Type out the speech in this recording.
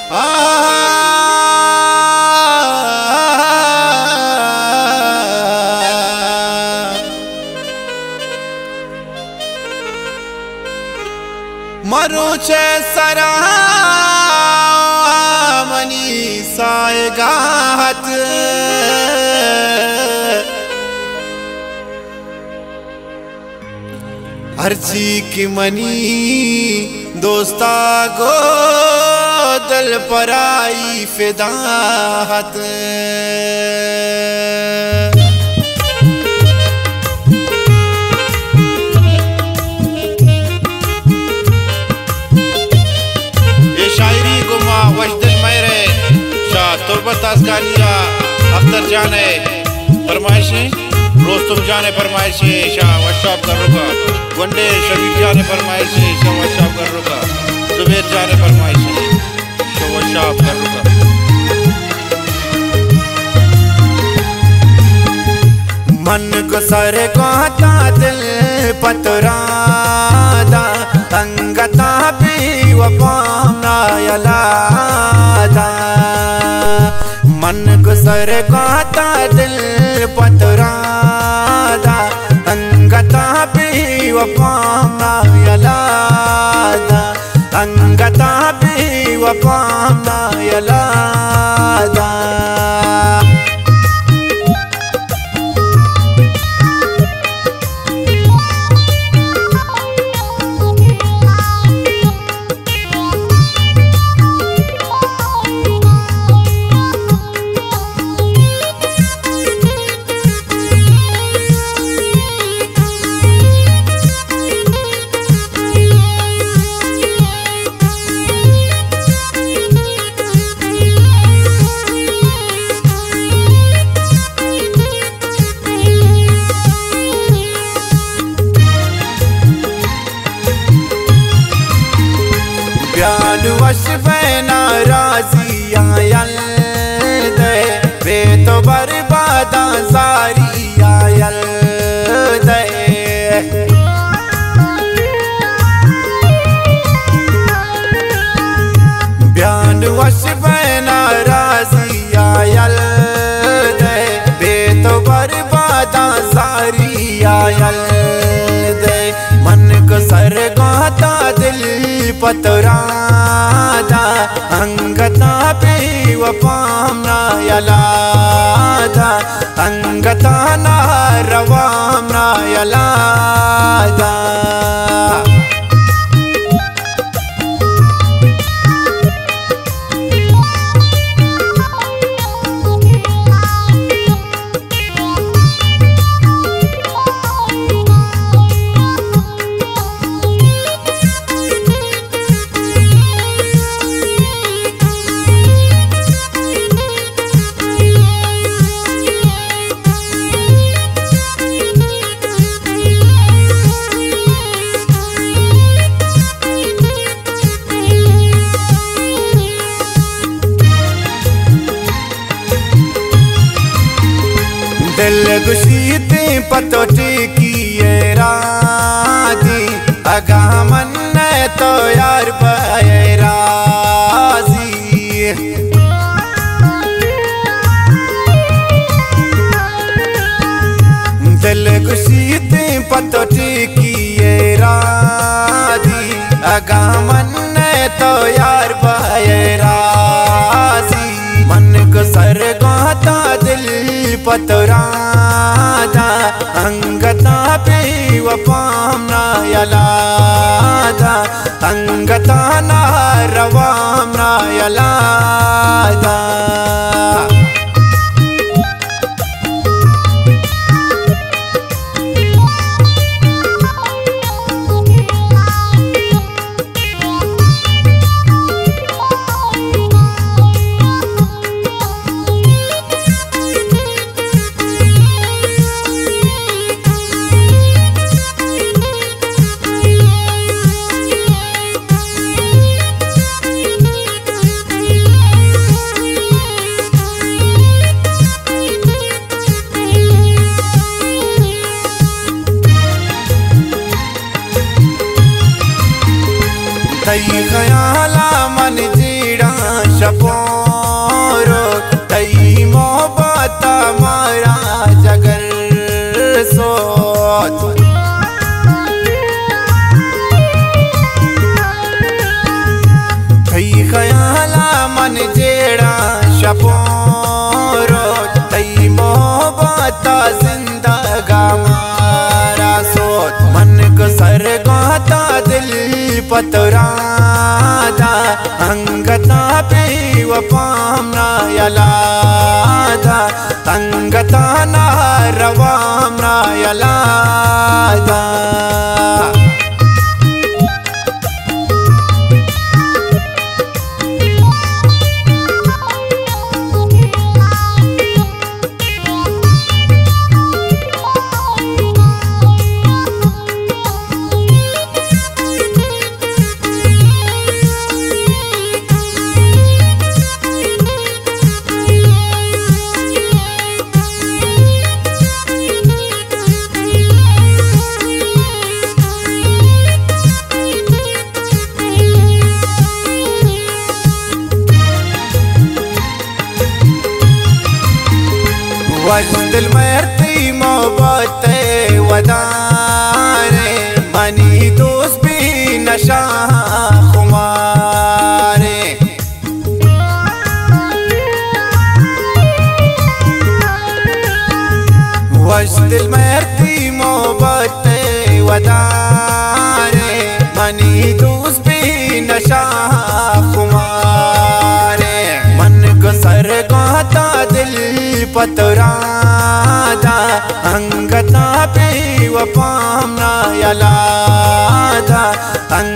मरुचे सरा मनी सायगात अर्जी की मनी दोस्ता गो दल पराई फिदाहत तुर्बत आसगानिया अख्तर जाने फरमाइशें रोस्तुम जाने फरमाइशें शाह वर्कशॉप कर रुका वनडे शबीर जाने फरमाइशें शाह वर्कशॉप कर रुका जुबैर जाने फरमाइशें शाह वर्कशॉप कर रुका मन को सर को दिल पतरादा अंगता भी वफाना यलादा मन को सर गाता दिल पतरादा अंगता भी वफाना यलादा अंगता भी वफाना यलादा वश बैना राजी आयल दे बे तो बर्बादा सारी आयल दे बयान वश बैना राजी आयल दे बे तो बर्बादा सारी आयल दे मन को सर गाता दिल पतरादा अंगता पे वफामना यलादा अंगता ना रवामना यलादा दिल गुशीते पतोटी की ये राजी अगा मन तो यार पाए राजी दिल गुशीते पतोटी की ये राजी अगा मन तो यार पाए राजी मन को सर गाता दिल पतरादा अंगता पे वफामना यलादा अंगता ना रवामना यलादा तई ख्याला मन जीड़ा शपोरो तई मोहब्बत जिंदगा मारा सोत मन को सर गाता दिल पतरादा अंगता पे वफामना यलादा अंगता ना रवामना यलादा वजदिल मरती मोहब्बत वदारे मनी दोस्त भी नशा खुमारे वजदिल मरती मोहब्बत वदारे मनी दोस्त भी नशा खुमारे मन को सर गाता दिल पतरादा अंगता पे वफामना यलादा